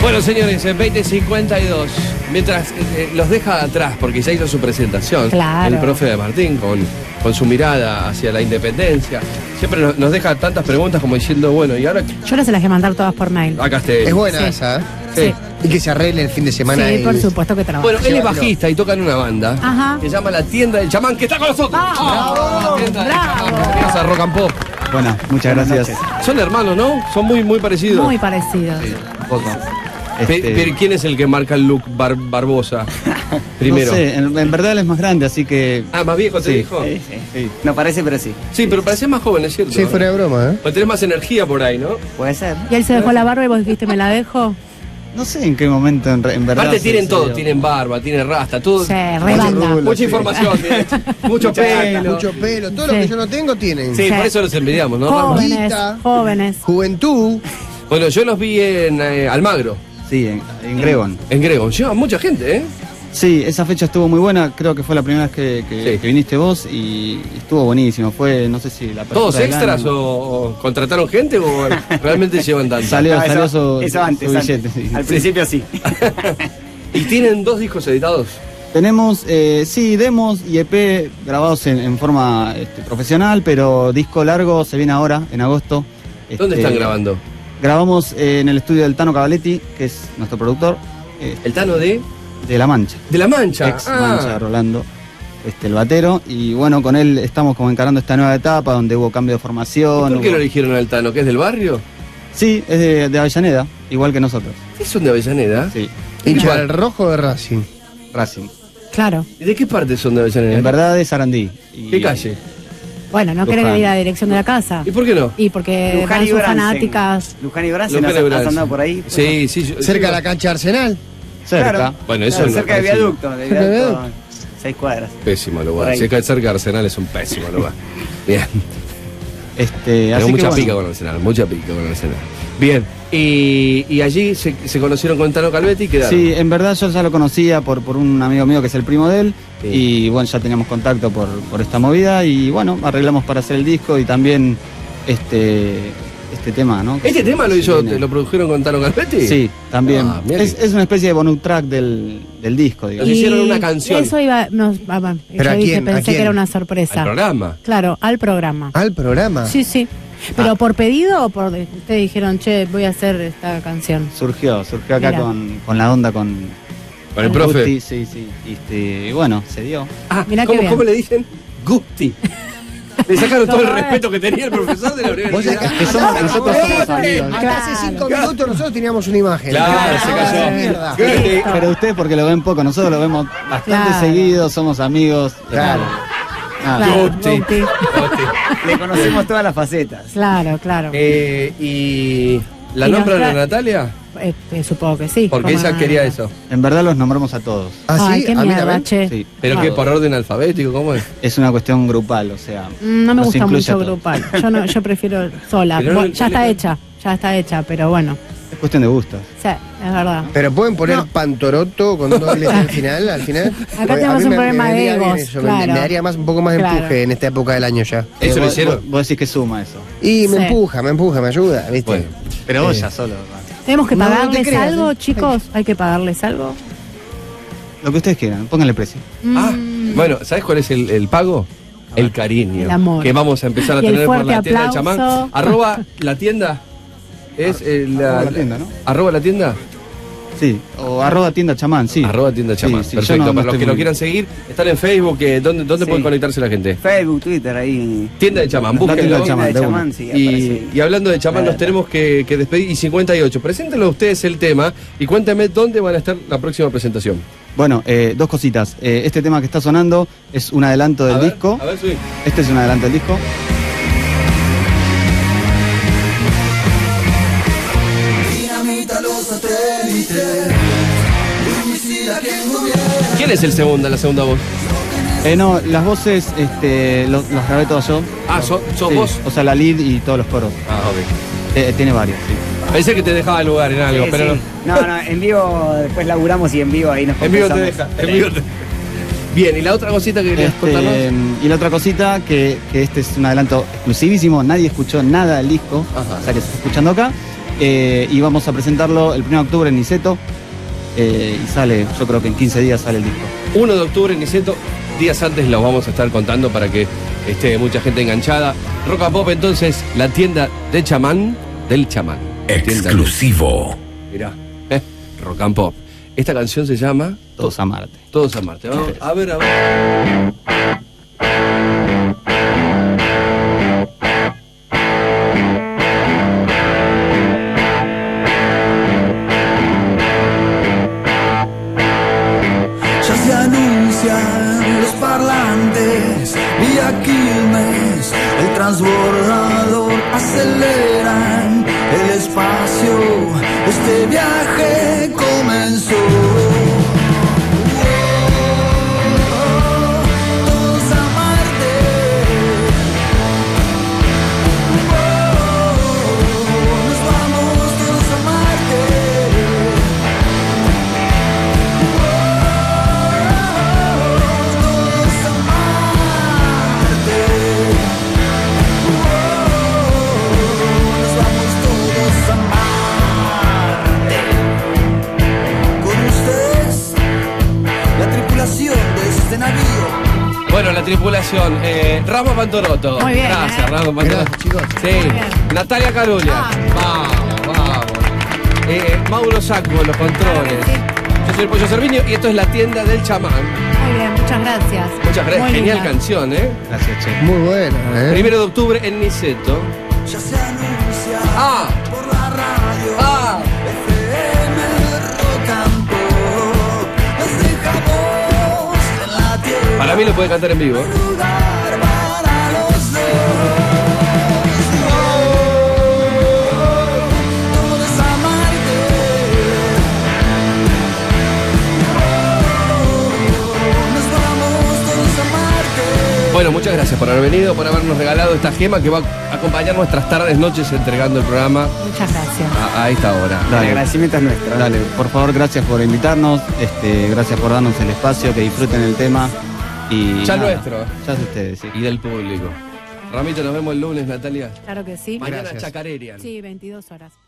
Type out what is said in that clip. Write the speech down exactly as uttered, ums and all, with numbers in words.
Bueno, señores, en veinte cincuenta y dos, mientras eh, los deja atrás, porque ya hizo su presentación, claro. el profe de Martín, con, con su mirada hacia la independencia, siempre nos, nos deja tantas preguntas como diciendo, bueno, y ahora... Yo las se las voy a mandar todas por mail. Acá esté. Es buena Sí. esa, ¿eh? Sí. Y que se arregle el fin de semana. Sí, el... por supuesto que trabaja. Bueno, él es bajista y toca en una banda Ajá. que se llama La Tienda del Chamán, que está con nosotros. ¡Bravo! La Tienda del ¡Bravo! Chamán, bienvenidos a Rock and Pop. Bueno, muchas gracias. Son hermanos, ¿no? Son muy, muy parecidos. Muy parecidos. Sí. Un poco. Pe- Este, Pero ¿quién es el que marca el look Bar- Barbosa? Primero. No sé, en, en verdad él es más grande, así que... Ah, más viejo te Sí. dijo. Sí, sí. Sí. No parece, pero sí. Sí, pero parece más joven, es cierto. Sí, fuera de broma, ¿eh? Pues tenés más energía por ahí, ¿no? Puede ser. Y él se dejó la barba y vos dijiste, ¿me la dejo? No sé en qué momento, en, re- en verdad... Aparte se- tienen se todo, dio. tienen barba, tienen rasta, todo. Sí, re mucha, banda. mucha Sí. información, tienen, mucho pelo. Mucho pelo. Todo lo Sí. que yo no tengo tienen. Sí, Sí. por eso los envidiamos, ¿no? Jóvenes, Barbita. jóvenes. Juventud. Bueno, yo los vi en eh, Almagro, Sí, en, en Gregon. en Grego. Lleva mucha gente, ¿eh? Sí, esa fecha estuvo muy buena, creo que fue la primera vez que, que- Sí. que viniste vos y estuvo buenísimo. Fue, no sé si la ¿Todos apertura del extras año. o, o contrataron gente o realmente llevan tanto? Salió, No, salió eso, su, eso antes, su antes. billete. sí. Al principio sí. ¿Y tienen dos discos editados? Tenemos, eh, sí, demos y E P grabados en, en forma este, profesional, pero disco largo se viene ahora, en agosto. ¿Dónde Este, están grabando? Grabamos eh, en el estudio del Tano Cavaletti, que es nuestro productor, eh, El Tano de... de La Mancha. De La Mancha. Ex Ah. Mancha, Rolando, este, el batero. Y bueno, con él estamos como encarando esta nueva etapa donde hubo cambio de formación. ¿Por qué hubo- lo eligieron al Tano? ¿Que es del barrio? Sí, es de, de Avellaneda, igual que nosotros. ¿Qué son de Avellaneda? Sí, Hincha ¿Cuál? del rojo de Racing. Racing. Claro. ¿Y de qué parte son de Avellaneda? En verdad es Sarandí. Y- ¿Qué calle? Bueno, no querés Luján. ir a la dirección de la casa. ¿Y por qué no? Y porque Luján van y sus Bransen. fanáticas. Luján y Bransen, Luján y ¿has, has Bransen. andado por ahí? Sí, sí. yo- Cerca yo- de la cancha Arsenal. Cerca. Claro. Bueno, eso Claro, no cerca del parece- viaducto, del Cerca del viaducto, viaducto. seis cuadras. Pésimo Por lugar. ahí. Si es que cerca de Arsenal es un pésimo lugar. Bien. Este, Tengo así que mucha bueno. pica con Arsenal, mucha pica con Arsenal. Bien. Y, y allí se, se conocieron con Tano Calvetti y quedaron. Sí, en verdad yo ya lo conocía por, por un amigo mío que es el primo de él. Sí. Y bueno, ya teníamos contacto por, por esta movida. Y bueno, arreglamos para hacer el disco y también este, este tema, ¿no? ¿Este tema lo Se hizo, viene. lo produjeron con Tano Calvetti? Sí, también. Ah, mirá es, que- es una especie de bonus track del, del disco, digamos. Nos hicieron una canción. Eso iba. No, ah, bueno, ¿Pero yo a dije, quién? ¿A pensé quién? que era una Al sorpresa. programa. Claro, al programa. Al programa. Sí, sí. ¿Pero por pedido o por ustedes dijeron, che, voy a hacer esta canción? Surgió, surgió acá Mira. con, con la onda con, Con el con profe. Gusti, sí, sí. Y, este, y bueno, se dio. Ah, Mirá qué ¿cómo, bien. ¿cómo le dicen? Gusti. Le sacaron todo el No, respeto que tenía el profesor de la Vos universidad. sabés que somos- nosotros somos amigos. Hasta hace cinco minutos nosotros teníamos una imagen. Claro, se Ahora cayó. es mierda. Gusti. Pero ustedes porque lo ven poco, nosotros lo vemos bastante Claro. seguido, somos amigos. Claro. Nada. Claro, Gusti. Gusti. Gusti. Le conocemos todas las facetas. Claro, claro. Eh, ¿Y la Y nombran nos a tra- Natalia? Eh, eh, supongo que sí. Porque ¿Cómo ella no? quería eso. En verdad los nombramos a todos. ¿Ah, Ay, sí? qué A mí mierda, también. che. Sí. ¿Pero Ah. qué? ¿Por orden alfabético? ¿Cómo es? Es una cuestión grupal, o sea. Mm, No me nos gusta incluye mucho a todos. grupal. Yo no, yo prefiero sola. Pero no- Bueno, ya no le- está hecha, ya está hecha, pero bueno. Es cuestión de gustos. Sí, es verdad. Pero pueden poner No. Pantoroto con doble al final, al final. Porque a tenemos mí un me- problema me de vendría bien egos, eso, me- claro. Me daría más, un poco más de Claro. empuje en esta época del año ya. ¿Eso Eh, lo vos- hicieron? Vos, vos decís que suma eso. Y me Sí. empuja, me empuja, me ayuda, ¿viste? Bueno. Pero vos Eh. ya solo. ¿Tenemos que No, no te pagarles creas, algo, ¿eh? chicos? ¿Hay que pagarles algo? Lo que ustedes quieran, pónganle precio. Ah, Mm. bueno, ¿sabes cuál es el, el pago? El cariño. El amor. Que vamos a empezar a Y el tener por fuerte la tienda del aplauso. chamán. Arroba la tienda. Es eh, la, Arroba la tienda, ¿no? Arroba la tienda. Sí, o arroba tienda chamán, sí. Arroba tienda chamán. Sí, sí, Perfecto. yo no- no Para los estoy que lo muy- quieran seguir, están en Facebook. eh, ¿Dónde, dónde Sí. pueden conectarse la gente? Facebook, Twitter, ahí. Tienda de chamán. La Búsquenlo. tienda del chamán. de de una. chamán, sí, aparece Y, ahí. y hablando de chamán, Claro. nos tenemos que, que despedir. Y cincuenta y ocho. Preséntenlo ustedes el tema y cuéntenme dónde van a estar la próxima presentación. Bueno, eh, dos cositas. Eh, este tema que está sonando es un adelanto del A ver, disco. A ver, subí. Este es un adelanto del disco. ¿Quién es el segundo, la segunda voz? Eh, no, las voces este, los, los grabé todas yo. Ah, ¿sos, sos Sí, vos? O sea, la lead y todos los coros. Ah, ok. Eh, tiene varios, sí. Pensé que te dejaba lugar en algo, Sí, pero sí. No, no, en vivo después laburamos y en vivo ahí nos no. En vivo te compensamos. deja. En vivo te... Bien, y la otra cosita que querías Este, contarnos. y la otra cosita, que, que este es un adelanto exclusivísimo, nadie escuchó nada del disco, Ajá. o sea que se está escuchando acá. Eh, y vamos a presentarlo el primero de octubre en Niceto. Eh, y sale, yo creo que en quince días sale el disco. uno de octubre en Niceto, días antes los vamos a estar contando para que esté mucha gente enganchada. Rock and Pop, entonces, la tienda de chamán, del chamán. Exclusivo. Mirá, eh, Rock and Pop. Esta canción se llama Todos a Marte. Todos a Marte. Vamos a ver, a ver. Ya se anuncian los parlantes, vía Quilmes, el transbordador aceleran el espacio, este viaje comenzó. Todos a Marte, nos vamos todos a Marte. De este navío. Bueno, la tripulación, eh, Ramos Pantoroto. Muy bien, Gracias, ¿eh? Ramos Pantoroto. Gracias, chicos. Sí. bien. Natalia Carulla. Vamos, vamos. Eh, Mauro Sacco, los controles. Claro que sí. Yo soy el Pollo Cerviño y esto es la tienda del chamán. Muy bien, muchas gracias. Muchas gracias. Muy Genial linda. canción, ¿eh? Gracias, che. Muy bueno, ¿eh? Primero de octubre en Niceto. Ya se anuncia Ah. por la radio. Ah. F M Rock and Pop. Nos dejamos en la tierra. Para mí lo puede cantar en vivo. Lugar para los dos. Todos a Marte. Nos vamos todos a Marte. Bueno, muchas gracias por haber venido, por habernos regalado esta gema que va a acompañar nuestras tardes, noches entregando el programa Muchas gracias. a, a esta hora. El Dale. agradecimiento es nuestro. Dale, por favor, gracias por invitarnos, este, gracias por darnos el espacio, que disfruten el tema. Y Ya nada, nuestro. Ya es de ustedes, sí. Y del público. Ramito, nos vemos el lunes, Natalia. Claro que sí. Mañana Gracias. Chacarerian. Sí, veintidós horas.